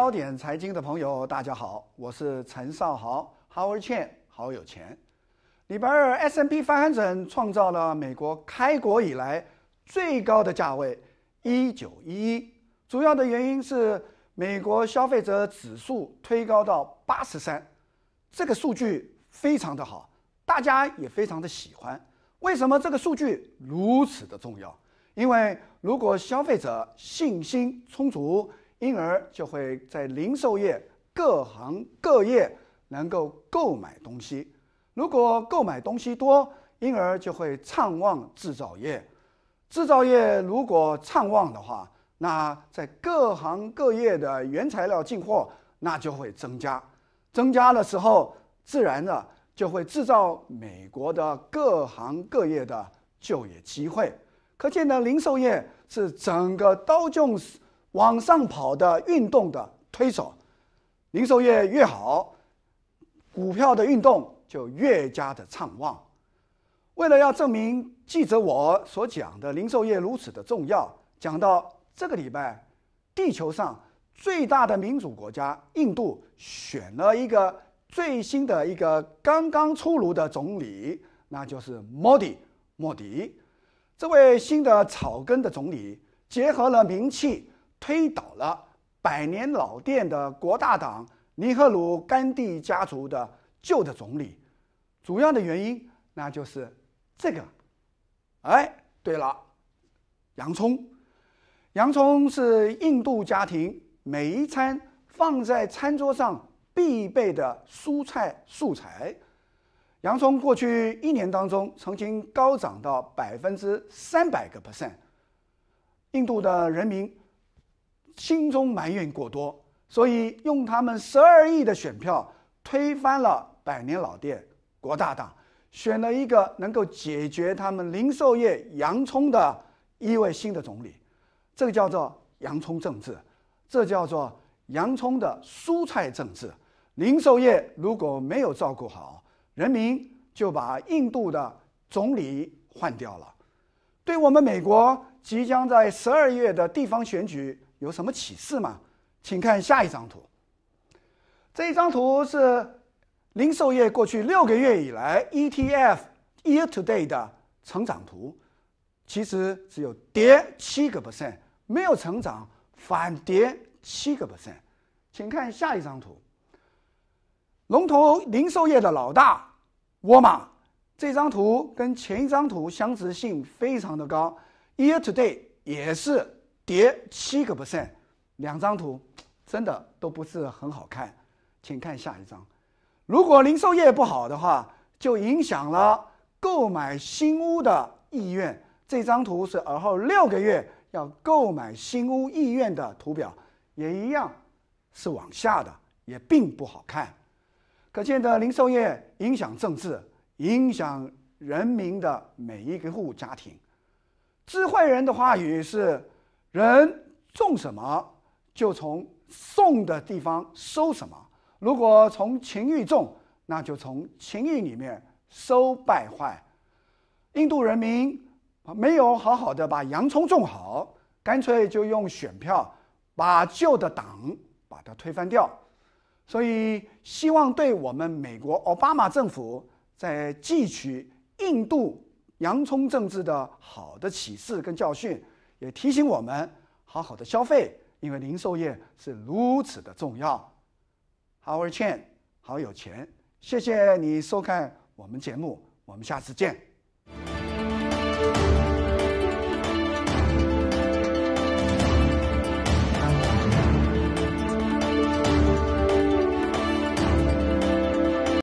焦点财经的朋友，大家好，我是陈少豪 ，Howard Chan， 好有钱。礼拜二 S&P 500创造了美国开国以来最高的价位1911，主要的原因是美国消费者指数推高到83，这个数据非常的好，大家也非常的喜欢。为什么这个数据如此的重要？因为如果消费者信心充足，因而就会在零售业各行各业能够购买东西。如果购买东西多，因而就会畅旺制造业。制造业如果畅旺的话，那在各行各业的原材料进货那就会增加。增加的时候，自然的就会制造美国的各行各业的就业机会。可见的零售业是整个Dow Jones往上跑的运动的推手，零售业越好，股票的运动就越加的畅旺。为了要证明记者我所讲的零售业如此的重要，讲到这个礼拜，地球上最大的民主国家印度选了一个最新的一个刚刚出炉的总理，那就是莫迪。这位新的草根的总理结合了名气，推倒了百年老店的国大党尼赫鲁甘地家族的旧的总理。主要的原因那就是这个，对了，洋葱是印度家庭每一餐放在餐桌上必备的蔬菜素材。洋葱过去1年当中曾经高涨到300%，印度的人民心中埋怨过多，所以用他们12亿的选票推翻了百年老店国大党，选了一个能够解决他们零售业洋葱的一位新的总理。这个叫做洋葱政治，这叫做洋葱的蔬菜政治。零售业如果没有照顾好，人民就把印度的总理换掉了。对我们美国即将在12月的地方选举有什么启示吗？请看下一张图。这一张图是零售业过去6个月以来 ETF Year to Date 的成长图，其实只有跌7%，没有成长，反跌7%。请看下一张图。龙头零售业的老大沃尔玛，这张图跟前一张图相似性非常的高 ，Year to Date 也是跌7%，两张图真的都不是很好看。请看下一张。如果零售业不好的话，就影响了购买新屋的意愿。这张图是而后6个月要购买新屋意愿的图表，也一样是往下的，也并不好看。可见的零售业影响政治，影响人民的每一个户家庭。智慧人的话语是：人种什么，就从种的地方收什么。如果从情欲种，那就从情欲里面收败坏。印度人民没有好好的把洋葱种好，干脆就用选票把旧的党把它推翻掉。所以希望对我们美国奥巴马政府在汲取印度洋葱政治的好的启示跟教训，也提醒我们好好的消费，因为零售业是如此的重要。Howard Chan， 好有钱，谢谢你收看我们节目，我们下次见。